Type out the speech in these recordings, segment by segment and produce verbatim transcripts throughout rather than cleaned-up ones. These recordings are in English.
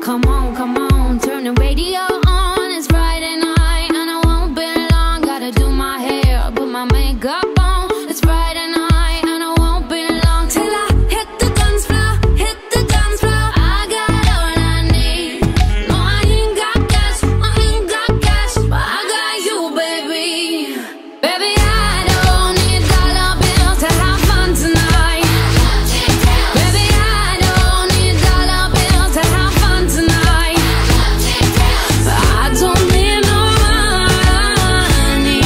Come on, come on, turn the radio on. It's Friday night and I won't be long. Gotta do my hair, put my makeup on. It's Friday night and I won't be long till I hit the dance floor, hit the dance floor. I got all I need. No, I ain't got cash, I ain't got cash, but I got you, baby. Baby, I don't need dollar bills to have fun tonight. Baby, I don't need dollar bills to have fun tonight. But I don't need no money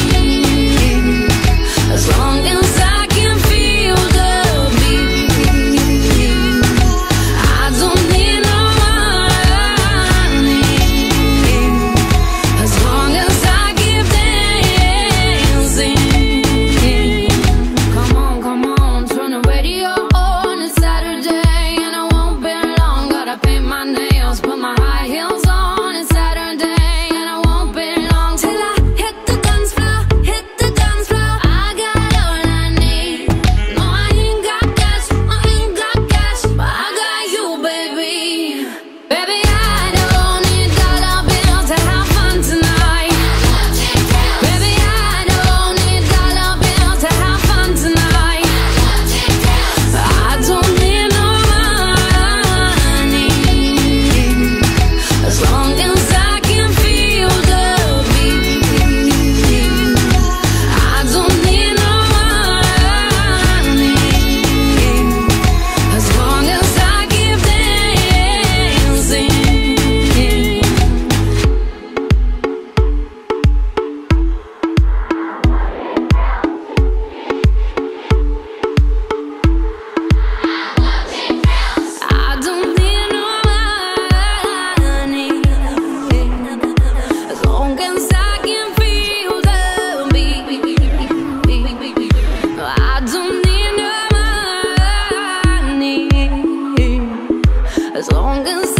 as long as I can feel the beat. I don't need no money as long as I keep dancing. Come on, come on, turn the radio on. It's Saturday and I won't be long. Gotta paint my nails, put my high heels on. It's Saturday and I won't be long till I hit the dance floor, hit the dance floor. I got all I need. No, I ain't got cash, I ain't got cash, but I got you, baby. Baby, I don't need dollar bills to have fun tonight. Baby, I don't need dollar bills to have fun tonight. I don't need no money as long as I can feel the beat. I don't need no money as long as I keep dancing. I don't need no money as long as I can feel the beat. I don't need no money as long as